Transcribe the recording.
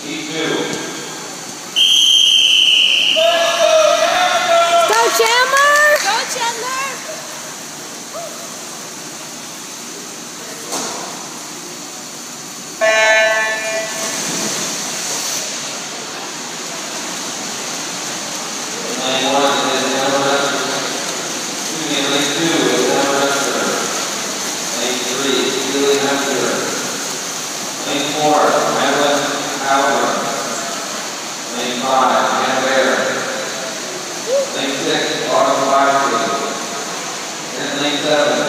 E2. Go Chandler! Go Chandler! Lane 1 is Emma Wrestler. Lane 2 is Emma Wrestler. Lane 3 is Julie Hester. Lane 4, Madeline Howard. Lane 5, Hannah Bear. Lane 6, Autumn Wisely. And Lane 7,